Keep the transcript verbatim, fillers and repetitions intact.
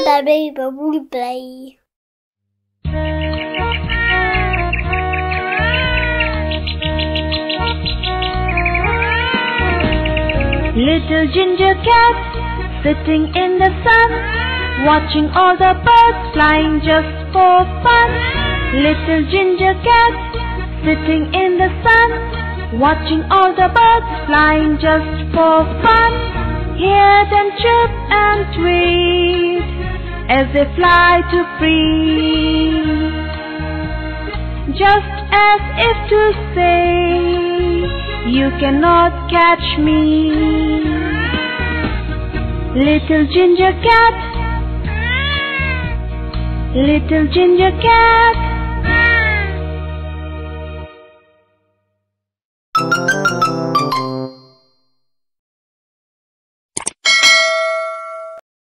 the baby will play. Little ginger cat sitting in the sun, watching all the birds flying just for fun. Little ginger cat sitting in the sun, watching all the birds flying just for fun. Hear them chirp and tweet as they fly to free, just as if to say, you cannot catch me. Little ginger cat, little ginger cat,